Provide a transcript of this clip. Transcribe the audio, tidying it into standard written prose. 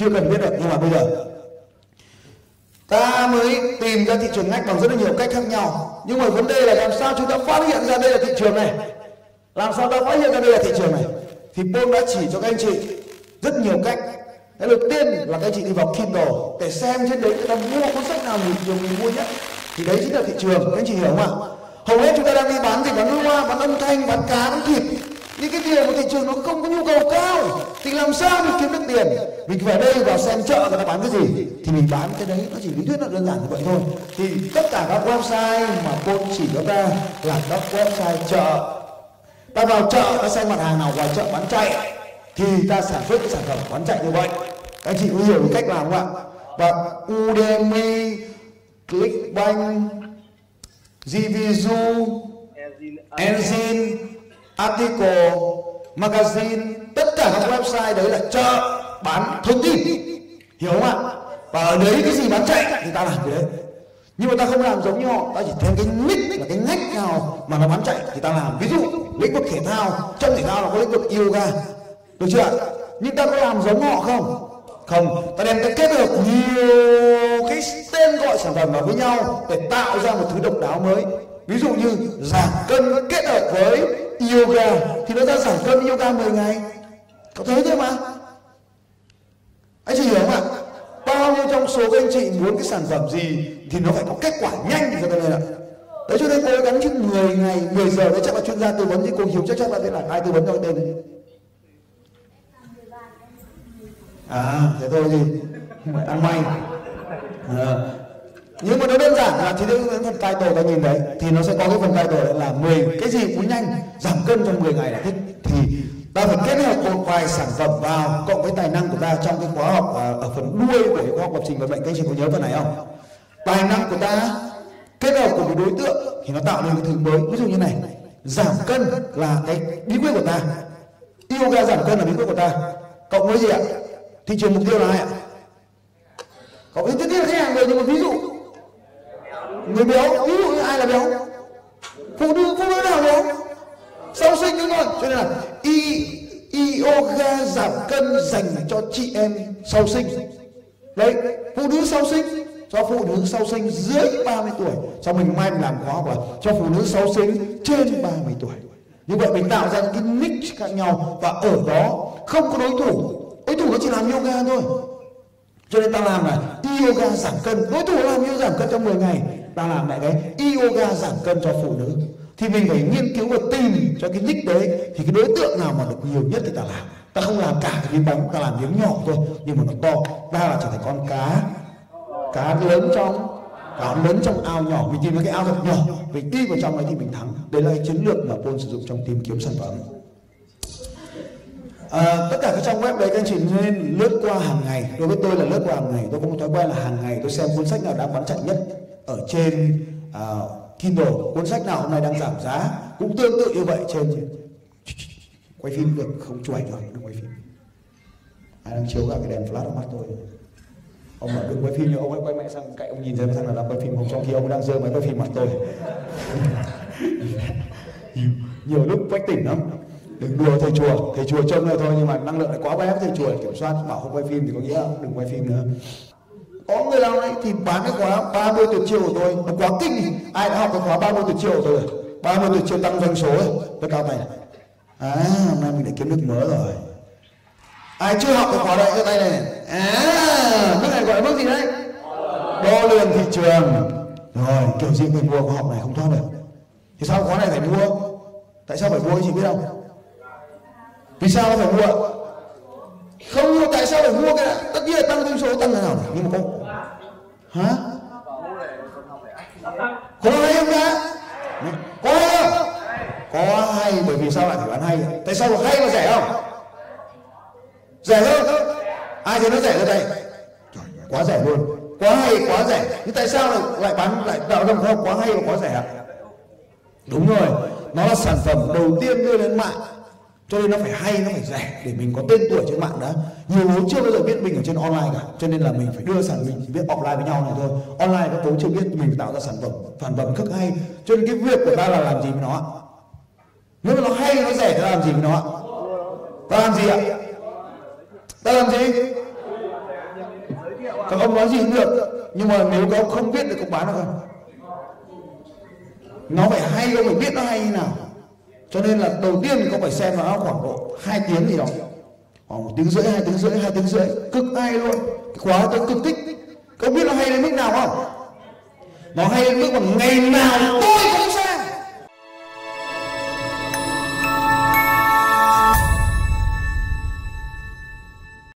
chưa cần biết được. Nhưng mà bây giờ ta mới tìm ra thị trường ngách bằng rất là nhiều cách khác nhau. Nhưng mà vấn đề là làm sao chúng ta phát hiện ra đây là thị trường này, làm sao ta phát hiện ra đây là thị trường này. Thì Paul đã chỉ cho các anh chị rất nhiều cách. Cái đầu tiên là các anh chị đi vào Kindle để xem trên đấy người ta mua cuốn sách nào nhiều người mua nhất, thì đấy chính là thị trường. Các anh chị hiểu không ạ? Hầu hết chúng ta đang đi bán gì? Bán hoa, bán âm thanh, bán cá, bán thịt. Nhưng cái điều mà thị trường nó không có nhu cầu cao thì làm sao mình kiếm được tiền? Mình vào đây vào xem chợ người ta bán cái gì thì mình bán cái đấy. Nó chỉ lý thuyết nó đơn giản như vậy thôi. Thì tất cả các website mà Paul chỉ cho ta là các website chợ. Ta vào chợ ta xem mặt hàng nào ngoài chợ bán chạy thì ta sản xuất cái sản phẩm bán chạy như vậy. Các anh chị có hiểu cách làm không ạ? Và Udemy, Clickbank, GVZoo, Engine, Article, Magazine, tất cả các website đấy là chợ bán thông tin, hiểu không ạ? Và ở đấy cái gì bán chạy thì ta làm cái đấy. Nhưng mà ta không làm giống như họ, ta chỉ thêm cái niche là cái ngách nào mà nó bán chạy thì ta làm. Ví dụ lĩnh vực thể thao, trong thể thao là có lĩnh vực yoga, được chưa ạ? Nhưng ta có làm giống họ không? Không, ta đem ta kết hợp nhiều cái tên gọi sản phẩm vào với nhau để tạo ra một thứ độc đáo mới. Ví dụ như giảm cân kết hợp với yoga thì nó ra giảm cân yoga 10 ngày. Có thế thôi mà. Anh chị hiểu không ạ? Bao nhiêu trong số các anh chị muốn cái sản phẩm gì thì nó phải có kết quả nhanh thì cho nên ạ. Đấy cho nên cố gắng chứ 10 ngày, 10 giờ đấy chắc là chuyên gia tư vấn thì cô Hiếu chắc là thế là ai tư vấn cho cái tên đấy. À thế thôi thì ăn may. Nhưng mà nó đơn giản là thì đến phần title ta nhìn đấy thì nó sẽ có cái phần title là 10 cái gì cũng nhanh giảm cân trong 10 ngày là thích. Thì ta phải kết hợp một vài sản phẩm vào cộng với tài năng của ta trong cái khóa học ở phần đuôi của cái khóa học lập trình vận mệnh. Các anh chị có nhớ phần này không? Tài năng của ta kết hợp cùng với đối tượng thì nó tạo nên cái thứ mới. Ví dụ như này, giảm cân là cái bí quyết của ta, yoga giảm cân là bí quyết của ta, cộng với gì ạ? Thị trường mục tiêu là ai ạ? Cộng với tất nhiên là khách hàng rồi, nhưng mà ví dụ người béo, ví dụ như ai là béo? Phụ nữ nào béo? Sau sinh đúng rồi. Cho nên là yoga giảm cân dành cho chị em sau sinh. Đấy, phụ nữ sau sinh, cho phụ nữ sau sinh dưới 30 tuổi. Sau mình mai mình làm khóa học là cho phụ nữ sau sinh trên 30 tuổi. Như vậy mình tạo ra những cái niche khác nhau và ở đó không có đối thủ. Đối thủ nó chỉ làm yoga thôi. Cho nên ta làm là yoga giảm cân. Đối thủ làm yoga giảm cân trong 10 ngày, ta làm lại cái yoga giảm cân cho phụ nữ. Thì mình phải nghiên cứu và tìm cho cái niche đấy thì cái đối tượng nào mà được nhiều nhất thì ta làm. Ta không làm cả cái miếng bánh, ta làm miếng nhỏ thôi nhưng mà nó to. Ta là trở thành con cá lớn trong ao nhỏ. Mình tìm cái ao thật nhỏ, mình đi vào trong đấy thì mình thắng. Đấy là cái chiến lược mà Paul sử dụng trong tìm kiếm sản phẩm. Tất cả các trang web đấy các anh chị nên lướt qua hàng ngày. Đối với tôi là lướt qua hàng ngày. Tôi có một thói quen là hàng ngày tôi xem cuốn sách nào đang bán chạy nhất ở trên Kindle, cuốn sách nào hôm nay đang giảm giá, cũng tương tự như vậy trên quay phim được không chụp ảnh rồi, đừng quay phim. Ai đang chiếu cả cái đèn flash ở mắt tôi. Ông bảo đừng quay phim nhưng ông ấy quay mẹ sang cạnh ông nhìn xem thằng nào đang quay phim, không trong khi ông đang giơ máy quay phim mặt tôi. nhiều lúc quách tỉnh lắm. Đừng đùa thầy chùa trông là thôi nhưng mà năng lượng lại quá bé, thầy chùa kiểm soát bảo không quay phim thì có nghĩa là đừng quay phim nữa. Có người nào đấy thì bán cái khóa 30 tuyệt chiêu của tôi, nó quá kinh. Ai đã học cái khóa 30 tuyệt chiêu của tôi rồi? 30 tuyệt chiêu tăng doanh số ấy, tôi cao tay này. Hôm nay mình đã kiếm được mớ rồi. Ai chưa học cái khóa đấy giơ tay này. Bước này gọi là bước gì đấy? Đo lường thị trường. Rồi, kiểu gì mình mua khóa học này không thoát được. Thì sao khóa này phải mua? Tại sao phải mua, chị biết không? Vì sao nó phải mua? Không mua, tại sao phải mua cái đó? Tất nhiên là tăng doanh số, tăng thế nào này? Nhưng mà không. Hả? Có hay không ta? Có hay không? Có hay, bởi vì sao lại phải bán hay? Tại sao hay mà rẻ không? Rẻ hơn? Ai thấy nó rẻ ở đây? Quá rẻ luôn. Quá hay, quá rẻ. Nhưng tại sao lại bán, lại tạo ra không? Quá hay và quá rẻ? Đúng rồi, nó là sản phẩm đầu tiên đưa lên mạng. Cho nên nó phải hay, nó phải rẻ để mình có tên tuổi trên mạng đã. Nhiều bố chưa bao giờ biết mình ở trên online cả. Cho nên là mình phải đưa mình biết offline với nhau này thôi. Online các bố chưa biết, mình phải tạo ra sản phẩm rất hay. Cho nên cái việc của ta là làm gì với nó ạ? Nếu mà nó hay, nó rẻ, ta làm gì với nó ạ? Ta làm gì ạ? Ta làm gì? các ông nói gì cũng được, nhưng mà nếu các ông không biết thì cũng bán được không? Nó phải hay, ông phải biết nó hay như nào. Cho nên là đầu tiên thì có phải xem nó khoảng độ 2 tiếng gì đó, khoảng 1 tiếng rưỡi, 2 tiếng rưỡi, 2 tiếng rưỡi, cực hay luôn. Cái khóa tôi cực thích. Các biết nó hay đến mức nào không? Nó hay đến mức mà ngày nào